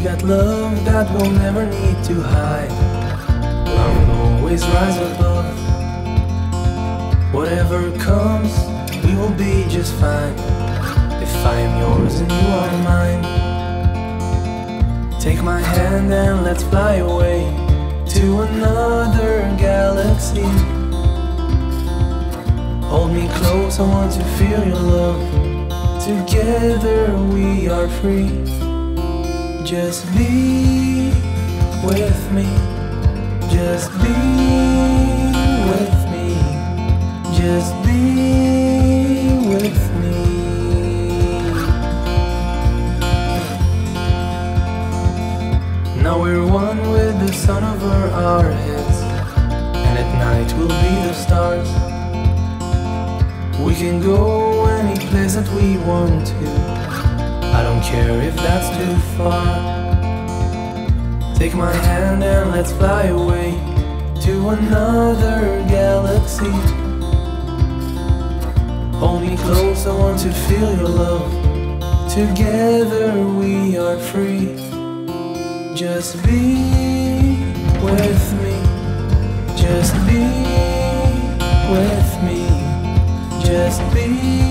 got love that we'll never need to hide. Love will always rise above. Whatever comes, we will be just fine. If I am yours and you are mine. Take my hand and let's fly away to another galaxy. Hold me close, I want to feel your love. Together we are free. Just be with me. Just be with me. Just be with me. Now we're one with the sun over our heads, and at night we'll be the stars. We can go any place that we want to. I don't care if that's too far. Take my hand and let's fly away to another galaxy. Hold me close, I want to feel your love. Together we are free. Just be with me. Just be with me. Just be